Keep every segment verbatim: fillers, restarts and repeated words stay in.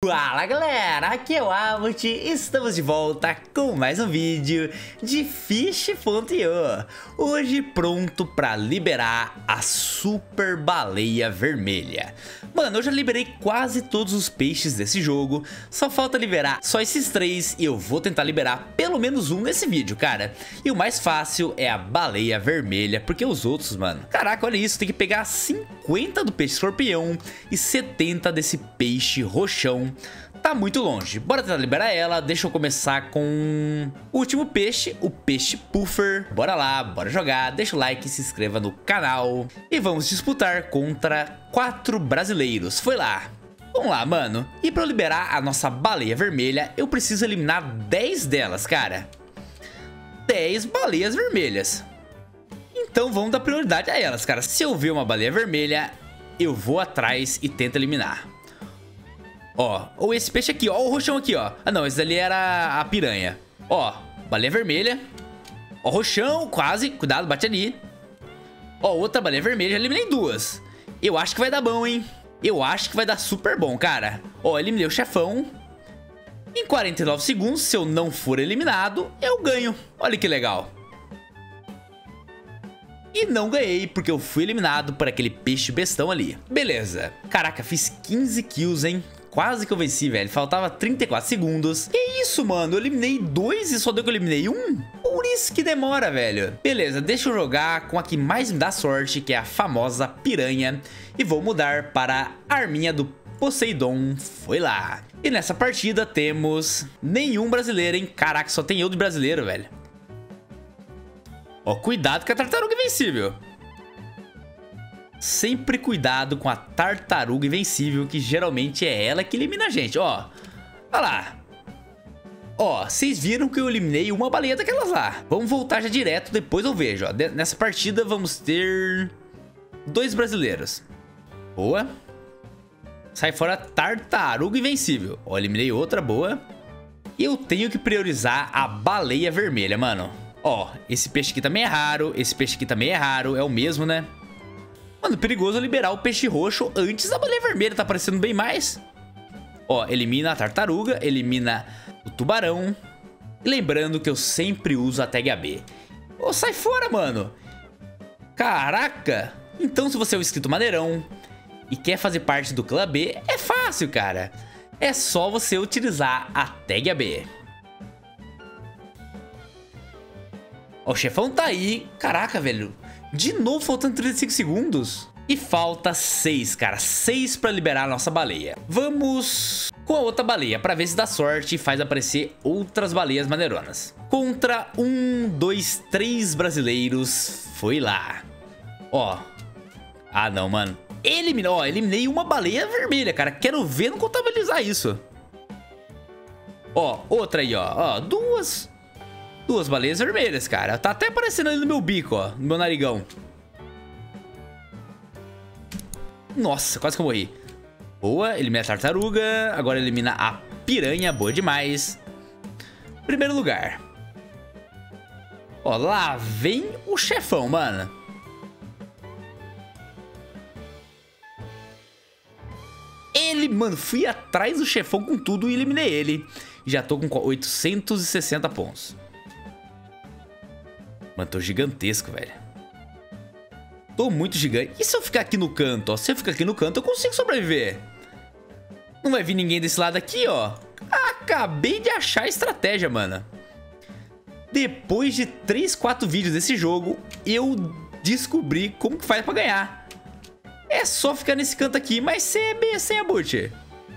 Fala galera, aqui é o Abbott e estamos de volta com mais um vídeo de Fish ponto i o. Hoje pronto pra liberar a Super Baleia Vermelha. Mano, eu já liberei quase todos os peixes desse jogo, só falta liberar só esses três e eu vou tentar liberar pelo menos um nesse vídeo, cara. E o mais fácil é a Baleia Vermelha, porque os outros, mano, caraca, olha isso, tem que pegar cinquenta do peixe escorpião e setenta desse peixe roxão. Tá muito longe, bora tentar liberar ela. Deixa eu começar com o último peixe, o peixe puffer. Bora lá, bora jogar, deixa o like, se inscreva no canal. E vamos disputar contra quatro brasileiros, foi lá. Vamos lá, mano. E pra eu liberar a nossa baleia vermelha, eu preciso eliminar dez delas, cara. dez baleias vermelhas. Então vamos dar prioridade a elas, cara. Se eu ver uma baleia vermelha, eu vou atrás e tento eliminar. Ó, ou esse peixe aqui, ó, o roxão aqui, ó. Ah não, esse ali era a piranha. Ó, baleia vermelha. Ó, roxão, quase, cuidado, bate ali. Ó, outra baleia vermelha, já eliminei duas. Eu acho que vai dar bom, hein. Eu acho que vai dar super bom, cara. Ó, eliminei o chefão. Em quarenta e nove segundos, se eu não for eliminado, eu ganho. Olha que legal. E não ganhei, porque eu fui eliminado por aquele peixe bestão ali. Beleza. Caraca, fiz quinze kills, hein. Quase que eu venci, velho. Faltava trinta e quatro segundos. Que isso, mano? Eu eliminei dois e só deu que eu eliminei um? Por isso que demora, velho. Beleza, deixa eu jogar com a que mais me dá sorte, que é a famosa piranha. E vou mudar para a arminha do Poseidon. Foi lá. E nessa partida temos nenhum brasileiro, hein? Caraca, só tem eu de brasileiro, velho. Ó, cuidado com a tartaruga invencível. Sempre cuidado com a tartaruga invencível, que geralmente é ela que elimina a gente, ó. Olha lá. Ó, vocês viram que eu eliminei uma baleia daquelas lá. Vamos voltar já direto, depois eu vejo, ó. Nessa partida vamos ter dois brasileiros. Boa. Sai fora tartaruga invencível. Ó, eliminei outra, boa. E eu tenho que priorizar a baleia vermelha, mano. Ó, esse peixe aqui também é raro, esse peixe aqui também é raro, é o mesmo, né? Mano, perigoso liberar o peixe roxo antes da baleia vermelha, tá aparecendo bem mais. Ó, elimina a tartaruga, elimina o tubarão. E lembrando que eu sempre uso a tag A B. Ô, sai fora, mano. Caraca. Então se você é um inscrito maneirão e quer fazer parte do clã B, é fácil, cara. É só você utilizar a tag A B. Ó, o chefão tá aí. Caraca, velho. De novo faltando trinta e cinco segundos. E falta seis, cara. seis pra liberar a nossa baleia. Vamos com a outra baleia pra ver se dá sorte e faz aparecer outras baleias maneironas. Contra um, dois, três brasileiros. Foi lá. Ó. Ah, não, mano. Eliminou, ó. Eliminei uma baleia vermelha, cara. Quero ver não contabilizar isso. Ó, outra aí, ó. Ó, duas... Duas baleias vermelhas, cara. Tá até aparecendo ali no meu bico, ó. No meu narigão. Nossa, quase que eu morri. Boa, elimina a tartaruga. Agora elimina a piranha. Boa demais. Primeiro lugar. Ó, lá vem o chefão, mano. Ele, mano, fui atrás do chefão com tudo e eliminei ele. Já tô com oitocentos e sessenta pontos. Mano, tô gigantesco, velho. Tô muito gigante. E se eu ficar aqui no canto, ó? Se eu ficar aqui no canto, eu consigo sobreviver. Não vai vir ninguém desse lado aqui, ó. Acabei de achar a estratégia, mano. Depois de três, quatro vídeos desse jogo, eu descobri como que faz pra ganhar. É só ficar nesse canto aqui, mas sem, sem a boot.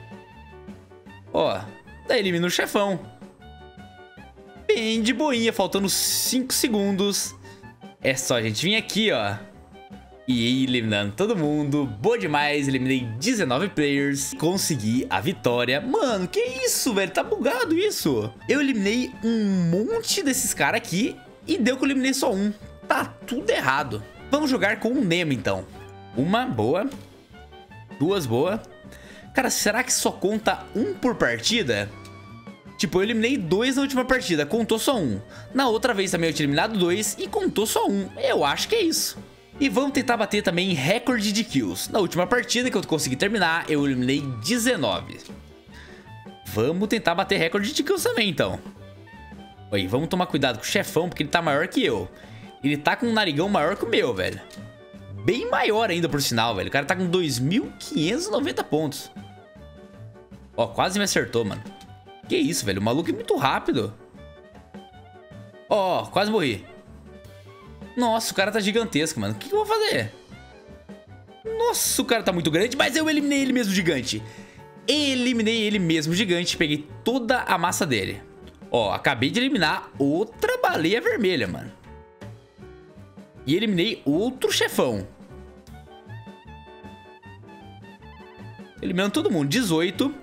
Ó, daí elimina o chefão. Bem de boinha, faltando cinco segundos. É só a gente vir aqui, ó, e ir eliminando todo mundo. Boa demais, eliminei dezenove players. Consegui a vitória. Mano, que isso, velho? Tá bugado isso. Eu eliminei um monte desses caras aqui e deu que eu eliminei só um. Tá tudo errado. Vamos jogar com o Nemo, então. Uma, boa. Duas, boa. Cara, será que só conta um por partida? Tipo, eu eliminei dois na última partida, contou só um. Na outra vez também eu tinha eliminado dois e contou só um. Eu acho que é isso. E vamos tentar bater também recorde de kills. Na última partida que eu consegui terminar, eu eliminei dezenove. Vamos tentar bater recorde de kills também, então. Oi, vamos tomar cuidado com o chefão, porque ele tá maior que eu. Ele tá com um narigão maior que o meu, velho. Bem maior ainda, por sinal, velho. O cara tá com dois mil quinhentos e noventa pontos. Ó, quase me acertou, mano. Que isso, velho. O maluco é muito rápido. Ó, quase morri. Nossa, o cara tá gigantesco, mano. O que, que eu vou fazer? Nossa, o cara tá muito grande, mas eu eliminei ele mesmo gigante. Eliminei ele mesmo gigante. Peguei toda a massa dele. Ó, acabei de eliminar outra baleia vermelha, mano. E eliminei outro chefão. Eliminando todo mundo. dezoito.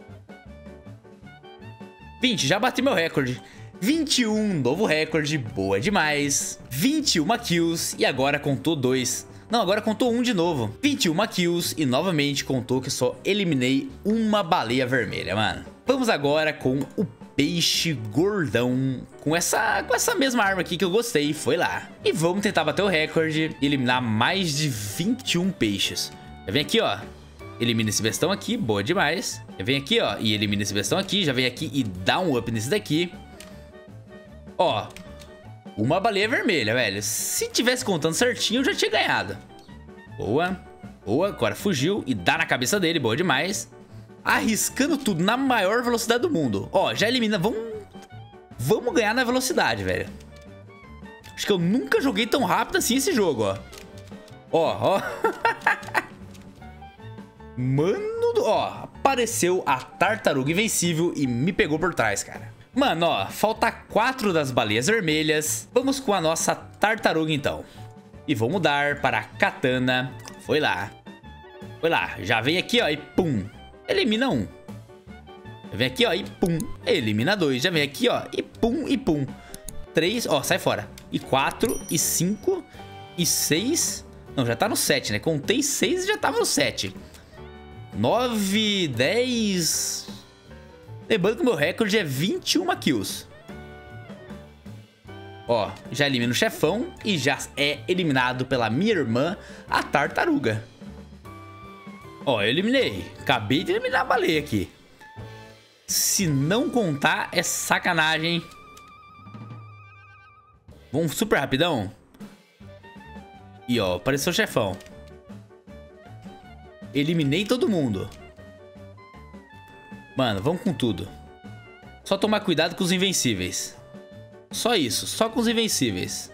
vinte, já bati meu recorde. vinte e um, novo recorde. Boa demais. vinte e uma kills e agora contou dois. Não, agora contou um de novo. vinte e uma kills e novamente contou que só eliminei uma baleia vermelha, mano. Vamos agora com o peixe gordão. Com essa, com essa mesma arma aqui que eu gostei. Foi lá. E vamos tentar bater o recorde e eliminar mais de vinte e um peixes. Já vem aqui, ó. Elimina esse bestão aqui. Boa demais. Já vem aqui, ó. E elimina esse bestão aqui. Já vem aqui e dá um up nesse daqui. Ó. Uma baleia vermelha, velho. Se tivesse contando certinho, eu já tinha ganhado. Boa. Boa. Agora fugiu e dá na cabeça dele. Boa demais. Arriscando tudo na maior velocidade do mundo. Ó, já elimina. Vamos, vamos ganhar na velocidade, velho. Acho que eu nunca joguei tão rápido assim esse jogo, ó. Ó, ó. Mano, ó. Apareceu a tartaruga invencível e me pegou por trás, cara. Mano, ó. Falta quatro das baleias vermelhas. Vamos com a nossa tartaruga, então. E vou mudar para a katana. Foi lá. Foi lá. Já vem aqui, ó, e pum. Elimina um. Já vem aqui, ó, e pum. Elimina dois. Já vem aqui, ó, e pum, e pum. Três, ó, sai fora. E quatro, e cinco, e seis. Não, já tá no sete, né? Contei seis e já tava no sete. Nove, dez. Lembrando que o meu recorde é vinte e uma kills. Ó, já elimina o chefão e já é eliminado pela minha irmã, a tartaruga. Ó, eu eliminei. Acabei de eliminar a baleia aqui. Se não contar, é sacanagem. Vamos super rapidão. E ó, apareceu o chefão. Eliminei todo mundo. Mano, vamos com tudo. Só tomar cuidado com os invencíveis. Só isso, só com os invencíveis.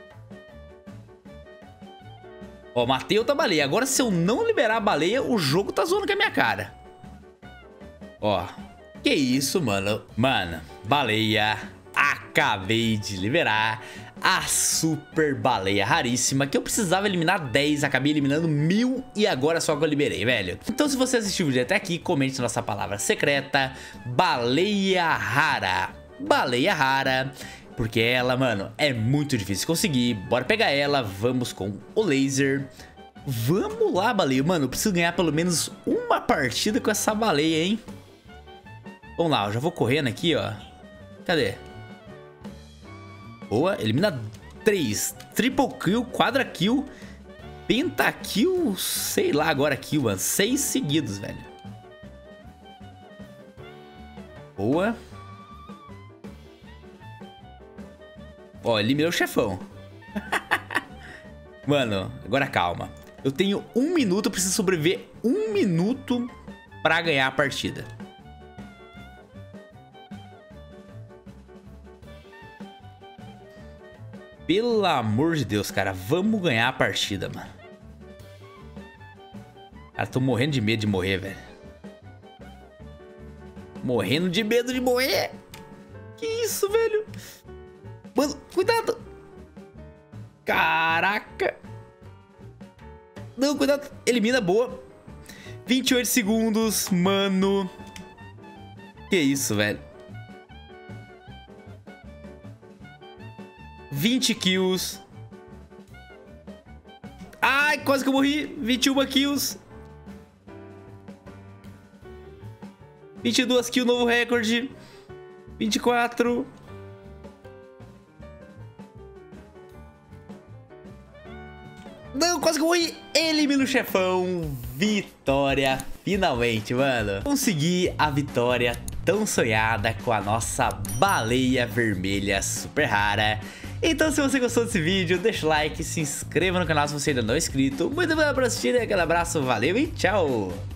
Ó, matei outra baleia. Agora, se eu não liberar a baleia, o jogo tá zoando com a minha cara. Ó. Que isso, mano. Mano, baleia. Acabei de liberar a super baleia raríssima, que eu precisava eliminar dez. Acabei eliminando mil e agora só que eu liberei, velho. Então, se você assistiu o vídeo até aqui, comente nossa palavra secreta. Baleia rara. Baleia rara. Porque ela, mano, é muito difícil conseguir. Bora pegar ela, vamos com o laser. Vamos lá, baleia. Mano, eu preciso ganhar pelo menos uma partida com essa baleia, hein? Vamos lá, eu já vou correndo aqui, ó. Cadê? Boa, elimina três. Triple kill, quadra kill, pentakill, sei lá agora kill, mano. Seis seguidos, velho. Boa. Ó, eliminei o chefão. Mano, agora calma. Eu tenho um minuto, eu preciso sobreviver um minuto pra ganhar a partida. Pelo amor de Deus, cara. Vamos ganhar a partida, mano. Cara, tô morrendo de medo de morrer, velho. Morrendo de medo de morrer. Que isso, velho? Mano, cuidado. Caraca. Não, cuidado. Elimina, boa. vinte e oito segundos, mano. Que isso, velho. vinte kills. Ai, quase que eu morri. vinte e uma kills. vinte e duas kills, novo recorde. vinte e quatro. Não, quase que eu morri. Elimina o chefão. Vitória. Finalmente, mano. Consegui a vitória tão sonhada com a nossa baleia vermelha super rara. Então se você gostou desse vídeo, deixa o like, se inscreva no canal se você ainda não é inscrito. Muito obrigado por assistir, aquele abraço, valeu e tchau!